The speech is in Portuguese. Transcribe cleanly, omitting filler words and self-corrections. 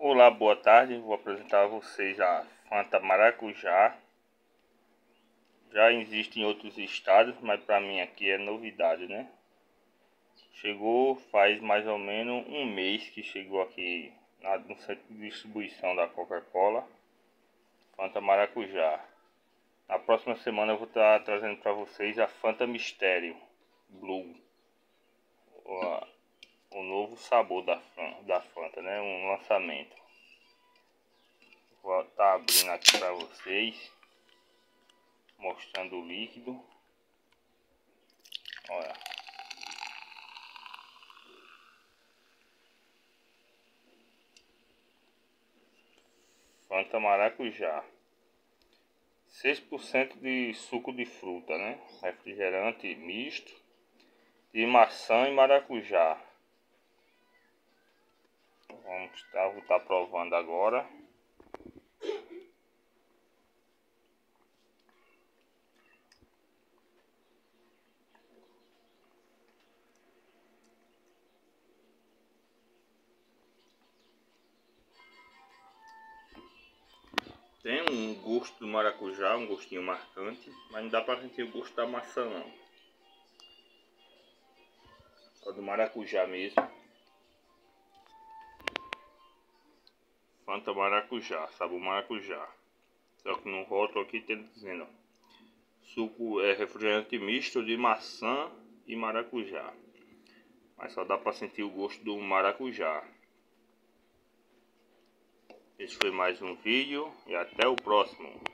Olá, boa tarde. Vou apresentar a vocês a Fanta Maracujá. Já existe em outros estados, mas para mim aqui é novidade, né? Chegou faz mais ou menos um mês que chegou aqui no centro de distribuição da Coca-Cola. Fanta Maracujá. Na próxima semana eu vou estar trazendo para vocês a Fanta Mistério Blue. O novo sabor da Fanta, né? Um lançamento. Vou estar abrindo aqui para vocês, mostrando o líquido. Olha, Fanta Maracujá, 6% de suco de fruta, né? Refrigerante misto de maçã e maracujá. Vou estar provando agora. Tem um gosto do maracujá, um gostinho marcante, mas não dá pra sentir o gosto da maçã não. Só do maracujá mesmo. Fanta Maracujá, sabor maracujá. Só que no rótulo aqui tem dizendo: suco é refrigerante misto de maçã e maracujá. Mas só dá pra sentir o gosto do maracujá. Esse foi mais um vídeo e até o próximo.